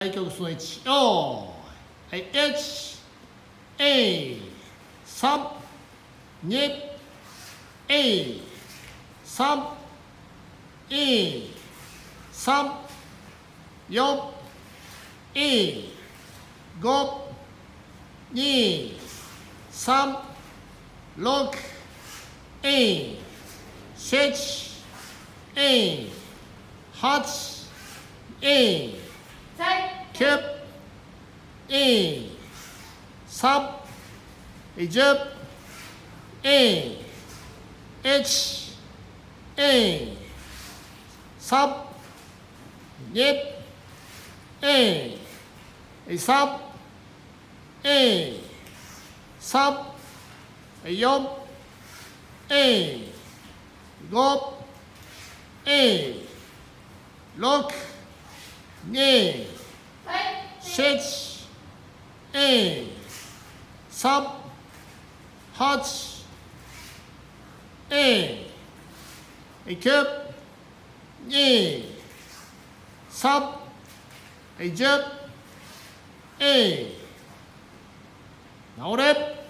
曲その1、よーい、1、3、2、3、3、4、5、2、3、6、7、8、9、3、10、1、3、2、3、3、4、5、6、2、7、3、8、9、3、10、治れ。